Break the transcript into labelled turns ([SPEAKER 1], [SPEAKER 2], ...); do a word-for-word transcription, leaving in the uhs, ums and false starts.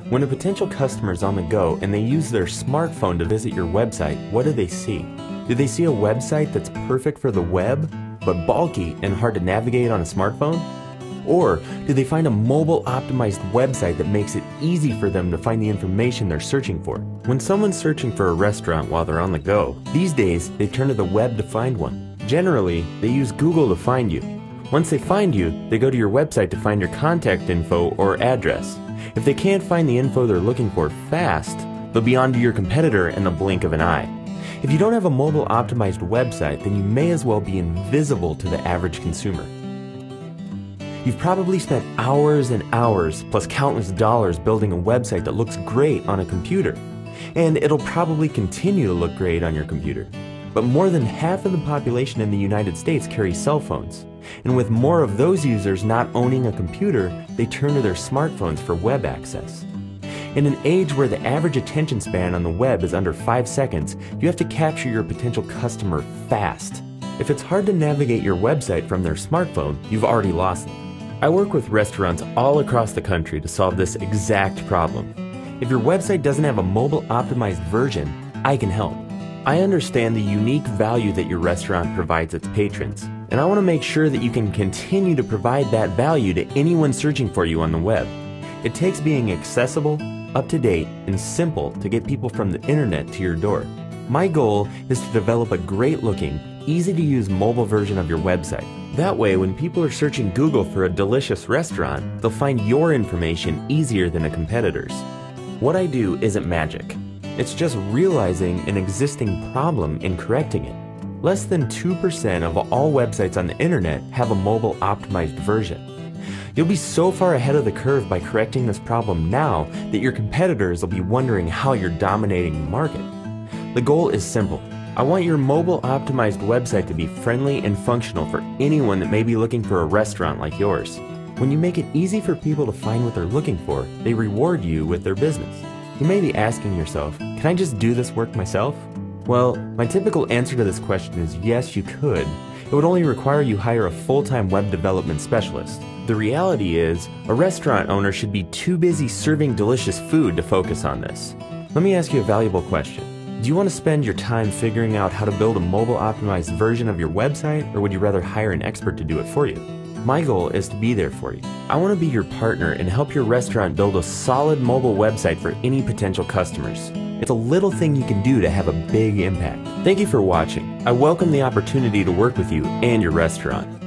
[SPEAKER 1] When a potential customer is on the go and they use their smartphone to visit your website, what do they see? Do they see a website that's perfect for the web, but bulky and hard to navigate on a smartphone? Or do they find a mobile-optimized website that makes it easy for them to find the information they're searching for? When someone's searching for a restaurant while they're on the go, these days they turn to the web to find one. Generally, they use Google to find you. Once they find you, they go to your website to find your contact info or address. If they can't find the info they're looking for fast, they'll be on to your competitor in the blink of an eye. If you don't have a mobile-optimized website, then you may as well be invisible to the average consumer. You've probably spent hours and hours, plus countless dollars, building a website that looks great on a computer. And it'll probably continue to look great on your computer. But more than half of the population in the United States carry cell phones. And with more of those users not owning a computer, they turn to their smartphones for web access. In an age where the average attention span on the web is under five seconds, you have to capture your potential customer fast. If it's hard to navigate your website from their smartphone, you've already lost them. I work with restaurants all across the country to solve this exact problem. If your website doesn't have a mobile-optimized version, I can help. I understand the unique value that your restaurant provides its patrons, and I want to make sure that you can continue to provide that value to anyone searching for you on the web. It takes being accessible, up-to-date, and simple to get people from the internet to your door. My goal is to develop a great-looking, easy-to-use mobile version of your website. That way, when people are searching Google for a delicious restaurant, they'll find your information easier than a competitor's. What I do isn't magic. It's just realizing an existing problem and correcting it. Less than two percent of all websites on the internet have a mobile-optimized version. You'll be so far ahead of the curve by correcting this problem now that your competitors will be wondering how you're dominating the market. The goal is simple. I want your mobile-optimized website to be friendly and functional for anyone that may be looking for a restaurant like yours. When you make it easy for people to find what they're looking for, they reward you with their business. You may be asking yourself, can I just do this work myself? Well, my typical answer to this question is yes, you could. It would only require you hire a full-time web development specialist. The reality is, a restaurant owner should be too busy serving delicious food to focus on this. Let me ask you a valuable question. Do you want to spend your time figuring out how to build a mobile-optimized version of your website, or would you rather hire an expert to do it for you? My goal is to be there for you. I want to be your partner and help your restaurant build a solid mobile website for any potential customers. It's a little thing you can do to have a big impact. Thank you for watching. I welcome the opportunity to work with you and your restaurant.